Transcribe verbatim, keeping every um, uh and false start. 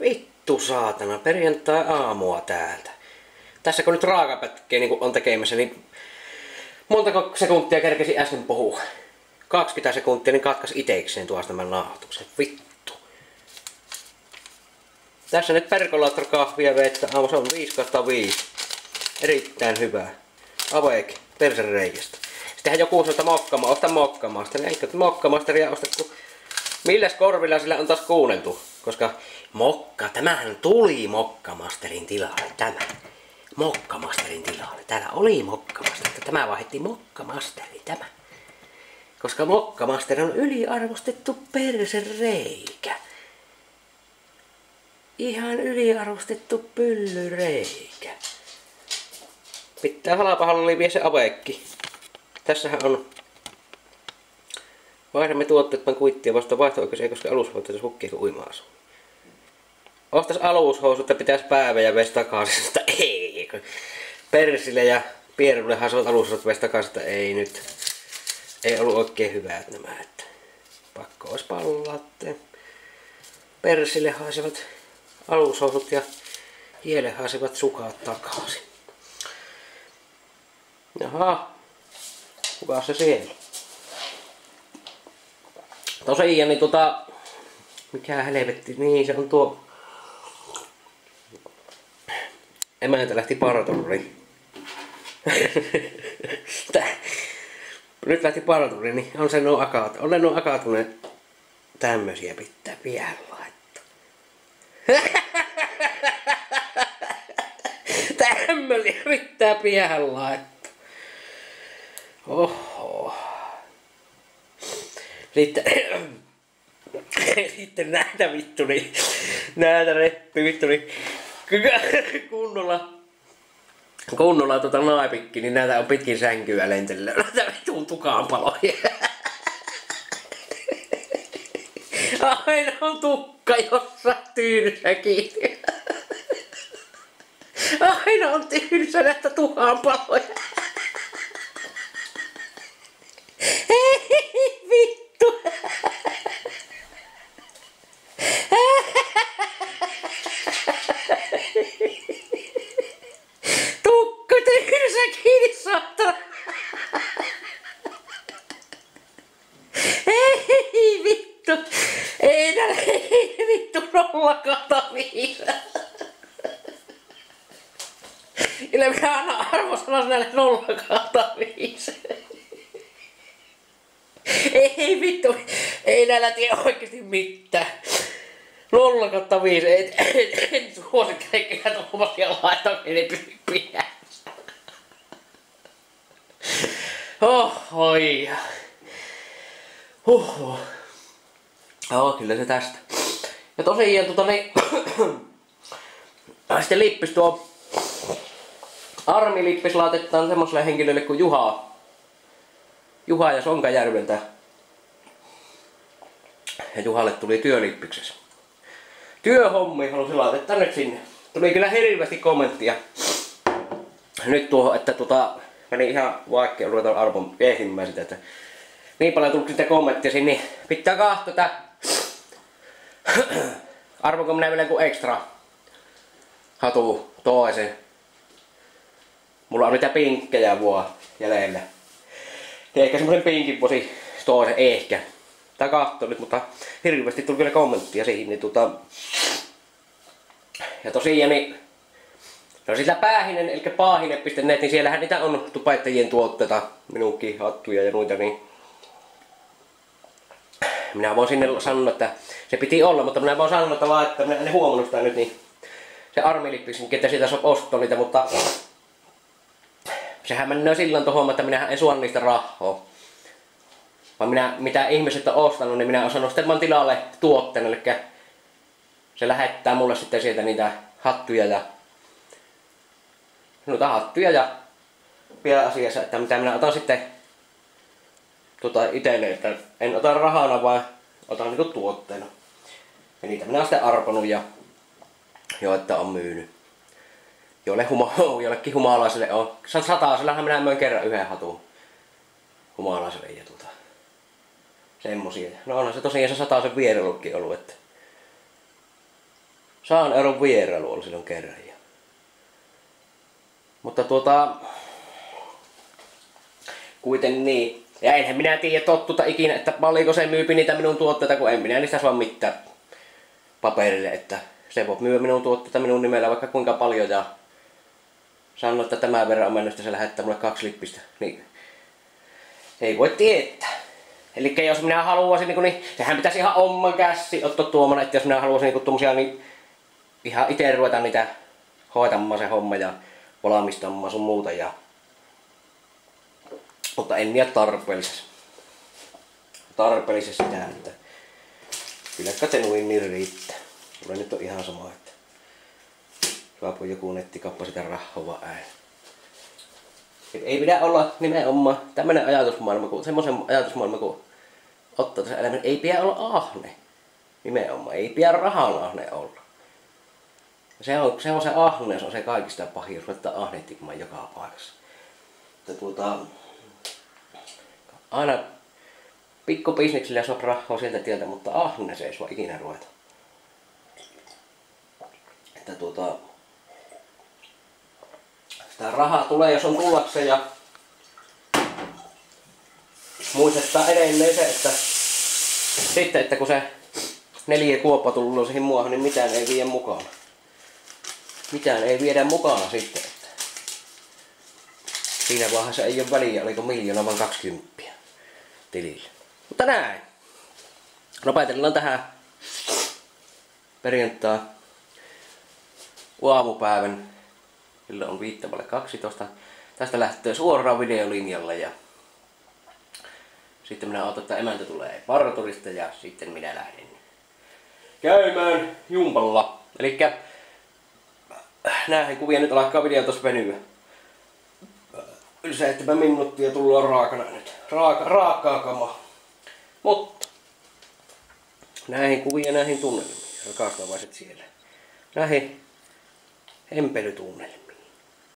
Vittu saatana, perjantai aamua täältä. Tässä kun nyt raakapätkiä niin on tekemässä, niin montako sekuntia kerkesi äsken puhua? kaksikymmentä sekuntia, niin katkas itekseen tuosta tämän nauhoituksen. Vittu. Tässä nyt perkolaattor kahvia vettä. Aamu se on viisi kautta viisi. Erittäin hyvä. Aveke, persereikästä. Sittenhän joku sanoo, että mokkama, osta mokkamaster. Eikö mokkamasteria osta, kun milläs korvilla sillä on taas kuunneltu? Koska mokka, tämähän tuli mokkamasterin tilalle, tämä. Mokkamasterin tilalle. Täällä oli mokkamaster, tämä vaihdettiin mokkamasteriin, tämä. Koska mokkamaster on yliarvostettu persereikä. Ihan yliarvostettu pyllyreikä. Pitää halpahallilla vie se avekki. Tässähän on vaihdamme tuotteet vain kuittia vasta vaihto-oikeus ei koske alushousut hukkia kuin uima-asu. Ostais alushousut ja pitäis päivä ja vesi takaisin, että ei. Persille ja Pierulle haisivat alushousut vesi takaisin, että ei nyt. Ei ollut oikein hyvät nämä, että pakko ois pallaatte. Persille haisivat alushousut ja Hielle haisivat sukat takaisin. Jaha. Kuka se siellä? Tosiaan niin tota... Mikä helvetti, niin se on tuo... Emäntä lähti parturiin. Nyt lähti parturiin, niin on se nuo akaat. On ne nuo akaatuneet. Tämmösiä pitää vielä laittaa. Tämmösiä pitää vielä laittaa. Oho. Sitten... Sitten näitä vittu niin... Näitä reppi vittu niin... Kunnolla... Kunnolla tota naipikki, niin näitä on pitkin sänkyä lentellä. Näitä vittuun tukaanpaloja. Aina on tukka jossa tyynsä kiinni. Aina on tyynsä näitä tukaanpaloja. Hei vittu. Tukka tyynsä kiinni saatana. Hei vittu. Ei nää, ei vittu nolla kautta viisi. Kyllä minä annan arvosanas näille nolla kautta viisi. Ei vittu, ei näillä tiedä oikeesti mitään. nolla kautta viisi, en, en, en suosittele kyllä tuommoisia laittaa, ei pysy pidässä. Ohoi. Huhhuh. Joo, kyllä se tästä. Ja tosiaan tota niin... Sitten lippis tuo... Armilippis laitetaan semmoselle henkilölle kuin Juha. Juha ja Sonkajärveltä. Ja Juhalle tuli työlippikses. Työhommi halusin laittaa nyt sinne. Tuli kyllä hirveästi kommenttia. Nyt tuohon, että tota... Meni ihan vaikea ruveta arvon viehimään sitä, että... Niin paljon tuli sitä kommenttia sinne, niin pitää kahtoa tää... Arvonko minä vielä joku ekstra hatu toisen. Mulla on niitä pinkkejä vuo jäljellä. Ja ehkä semmosen pinkin voisi toisen ehkä. Tää kahtoo nyt, mutta hirveästi tuli vielä kommenttia siihen, niin tota... Ja tosiaan niin... No sillä päähinen, eli paahine piste net, niin siellähän niitä on tupettajien tuotteita. Minunkin hattuja ja noita, niin... Minä voin sinne sanoa, että se piti olla, mutta minä voin sanoa, että laittaa, minä en huomannut sitä nyt, niin... Se armilippis, että siitä saa ostaa niitä, mutta... Sehän menee silloin tuohon, että minä en suo niistä rahaa. Vaan minä, mitä ihmiset on ostanut, niin minä olen sanonut sitten tilalle tuotteen, eli se lähettää mulle sitten sieltä niitä hattuja ja noita hattuja ja vielä asiassa, että mitä minä otan sitten tuota itselle, että en ota rahana, vaan otan niinku tuotteena. Ja niitä minä olen sitten arponut ja jo, että on myynyt. Jolle huma, jollekin humalaiselle on. Sataasellahan minä möin kerran yhden hatun humalaiselle ja tuota... Semmosia. No onhan se tosiaan se sataisen vierellutkin ollut, että... Saan euron vierailu oli silloin kerran. Mutta tuota... Kuiten niin. Ja enhän minä tiedä tottuta ikinä, että paljonko se myypi niitä minun tuotteita, kun en minä niistä saa mitään paperille, että se voi myydä minun tuotteita minun nimellä vaikka kuinka paljon ja sanoo, että tämän verran on mennyt, se lähettää mulle kaksi lippistä. Niin. Ei voi tietää. Eli jos minä haluaisin, niin, niin sehän pitäisi ihan oman kässi ottaa tuomana, että jos minä haluaisin niin tuommoisia, niin ihan itse ruveta niitä hoitamaan se homma ja valmistamaan sun muuta. Ja... Mutta en niitä tarpeellisessa. Tarpeellisessa sitä, että kyllä se noin niin riittää. Mulla nyt on ihan sama, että saapuu joku nettikappa sitä rahova ääni. Ei pidä olla nimenomaan tämmönen ajatusmaailma, kun semmoisen ajatusmaailma, kun ottaa tässä elämän, ei pidä olla ahne. Nimenomaan, ei pidä rahan ahne olla. Se on se, on se ahneus, on se kaikista pahin, jos ruvetaan ahnehtimaan joka paikassa. Että tuota, aina pikkubisneksillä saa rahaa sieltä tieltä, mutta ahne se ei sua ikinä ruveta. Että tuota, sitä rahaa tulee, jos on tullakseen ja muistetaan edelleen se, että sitten, että kun se neljä kuoppa tullut siihen muuahan, niin mitään ei viedä mukana. Mitään ei viedä mukana sitten. Että siinä vaiheessa ei ole väliä, oliko miljoona vaan kaksikymppiä tilillä. Mutta näin. Lopetellaan tähän perjantai aamupäivän. Sillä on viittavalle kaksitoista. Tästä lähtee suoraan videolinjalle ja sitten minä otan, että emäntä tulee parturista ja sitten minä lähden käymään jumpalla. Elikkä näihin kuvia nyt alkaa video tossa venyä. Yli seitsemän minuuttia tullaan raakana nyt. Raaka, raakaa kamaa. Mutta näihin kuvia näihin tunnelmiin. Rakastavaiset siellä. Näihin hempelytunnelmiin.